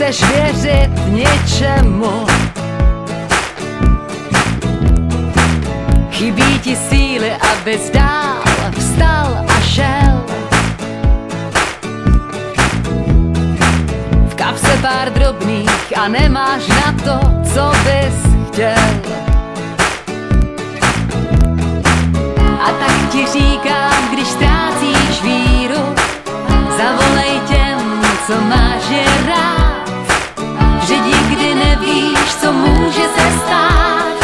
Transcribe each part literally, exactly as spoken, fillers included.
nechceš věřit ničemu. Chybí ti síly, abys dál vstal a šel. V kapse pár drobných a nemáš na to, co bys chtěl. A tak ti říkám, když ztrácíš víru, zavolej těm, co máš je rád, že nikdy nevíš, co může se stát.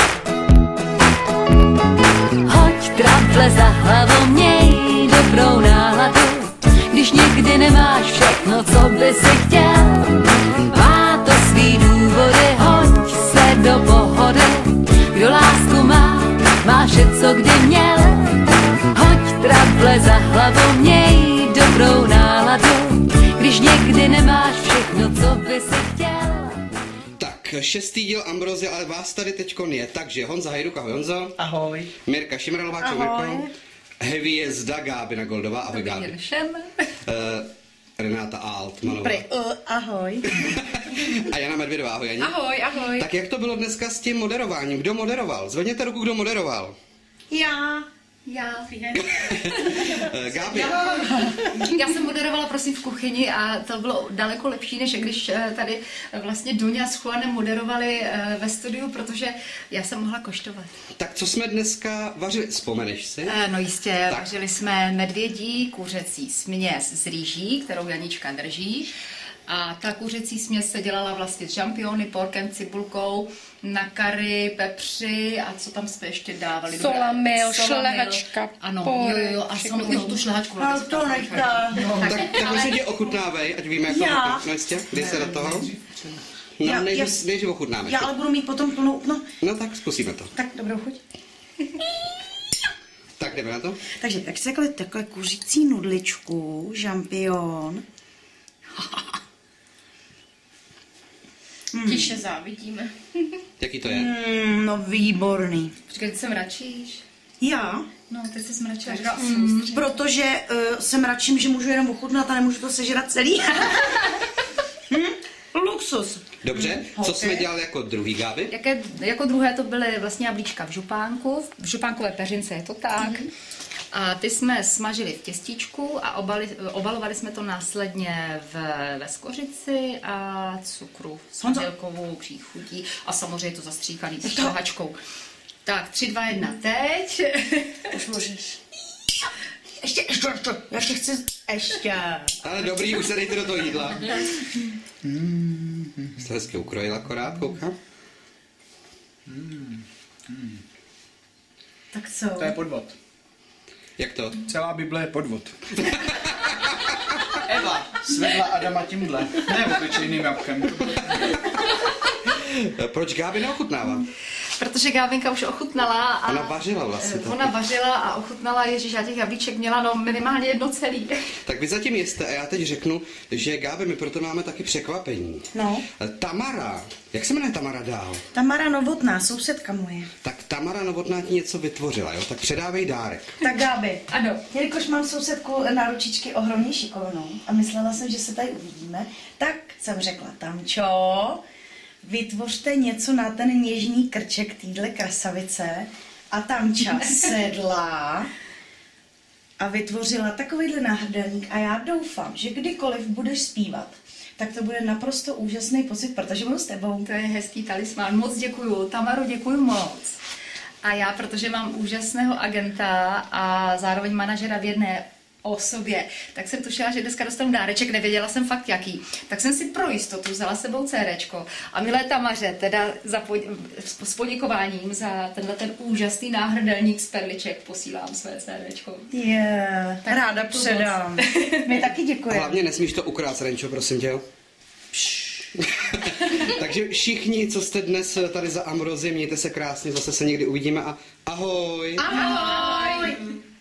Hoď trable za hlavu, měj dobrou náladu, když někdy nemáš všechno, co by si chtěl. Má to svý důvody, hoď se do pohody, kdo lásku má, má vše, co kdy měl. Hoď trable za hlavu, měj dobrou náladu, když někdy nemáš všechno, co by si chtěl. Tak, šestý díl Ambrozie, ale vás tady teďkon je. Takže Honza Hajduk, ahoj Honzo. Ahoj. Mirka Šimralová, čau Mirko. Hvězda Gábina Goldová, ahoj Gábi. Uh, Renáta Altmanová. Pre, uh, ahoj. A Jana Medvědová, ahoj Jani. Ahoj, ahoj. Tak jak to bylo dneska s tím moderováním? Kdo moderoval? Zvedněte ruku, kdo moderoval. Já. Já. Gábi. Já. Já jsem moderovala prosím v kuchyni a to bylo daleko lepší, než když tady vlastně Duňa s Juanem moderovali ve studiu, protože já jsem mohla koštovat. Tak co jsme dneska vařili? Vzpomeneš si? No jistě, tak. Vařili jsme medvědí kuřecí směs z rýží, kterou Janička drží. A ta kuřecí směs se dělala vlastně s žampiony, porkem, cibulkou, na kary, pepři a co tam jsme ještě dávali? Solamil, šlehačka, ano, jo, jo, jo, a sam, jo, tu šlehačku. No to nechtá. No, tak, tak ale... myslím, že ochutnávej, ať víme, jak to ochutná. No jistě, dej se do toho. No, nejdřív, nejdřív ochutnáme. Já ale budu mít potom plnou, no. No tak zkusíme to. Tak dobrou chuť. Tak jdeme na to. Takže tak se takhle, takhle kuřící nudličku, žampion. Hmm. Tiše závidíme. Jaký to je? Mm, no výborný. Počkej, ty se mračíš? Já? No, teď se smračila. Mm, protože uh, se mračím, že můžu jenom ochutnat a nemůžu to sežrat celý. hm? Luxus. Dobře, co okay. jsme dělali jako druhý, Gáby? Jaké, jako druhé to byly vlastně jablíčka v župánku, v župánkové peřince je to tak. Mm. A ty jsme smažili v těstíčku a obali, obalovali jsme to následně v, ve skořici a cukru s vanilkovou příchutí a samozřejmě to zastříkaný s šlehačkou. Tak, tři, dva, jedna, teď. Už můžeš. Ještě, ještě, ještě. Já tě chci ještě. Ale dobrý, už se dejte do toho jídla. Mm. Jste hezky ukrojil akorát, koukám. Mm. Mm. Tak co? To je podvod. Jak to? Celá Bible je podvod. Eva svedla Adama tímhle, ne obyčejným jabkem. Proč Gáby neochutnává? Protože Gábinka už ochutnala a... Ona vařila vlastně to. Ona vařila a ochutnala, ježiš, já těch jablíček měla no minimálně jedno celý. Tak vy zatím jste a já teď řeknu, že Gáby, my proto máme taky překvapení. No. Tamara, jak se jmenuje Tamara dál? Tamara Novotná, sousedka moje. Tak Tamara Novotná ti něco vytvořila, jo? Tak předávej dárek. Tak Gáby, ano. Jelikož mám sousedku na ručičky ohromně šikovnou a myslela jsem, že se tady uvidíme, tak jsem řekla, Tamčo, vytvořte něco na ten něžný krček týhle krasavice a Tamča sedla a vytvořila takovýhle náhrdelník a já doufám, že kdykoliv budeš zpívat, tak to bude naprosto úžasný pocit, protože budu s tebou. To je hezký talismán, moc děkuju, Tamaru děkuju moc. A já, protože mám úžasného agenta a zároveň manažera v jedné osobě, tak jsem tušila, že dneska dostanu dáreček, nevěděla jsem fakt jaký. Tak jsem si pro jistotu vzala sebou céréčko a milé Tamaře, teda za pod, s poděkováním za tenhle ten úžasný náhrdelník z perliček posílám své céréčko. Je, yeah, ráda předám. My taky děkujeme. Hlavně nesmíš to ukrát, Renčo, prosím tě. Takže všichni, co jste dnes tady za Ambrozie, mějte se krásně, zase se někdy uvidíme a ahoj! Ahoj!